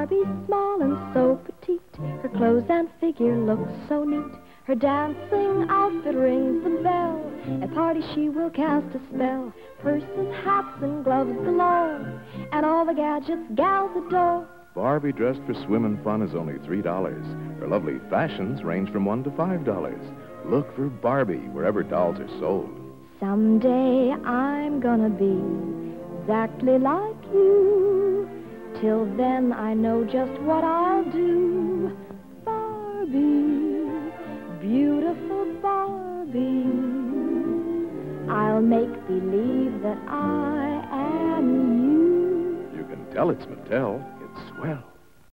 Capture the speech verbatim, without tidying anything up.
Barbie's small and so petite. Her clothes and figure look so neat. Her dancing outfit rings the bell. At parties she will cast a spell. Purses, hats, and gloves galore, and all the gadgets gals adore. Barbie dressed for swimmin' fun is only three dollars. Her lovely fashions range from one to five dollars. Look for Barbie wherever dolls are sold. Someday I'm gonna be exactly like you. Till then I know just what I'll do. Barbie, beautiful Barbie, I'll make believe that I am you. You can tell it's Mattel. It's swell.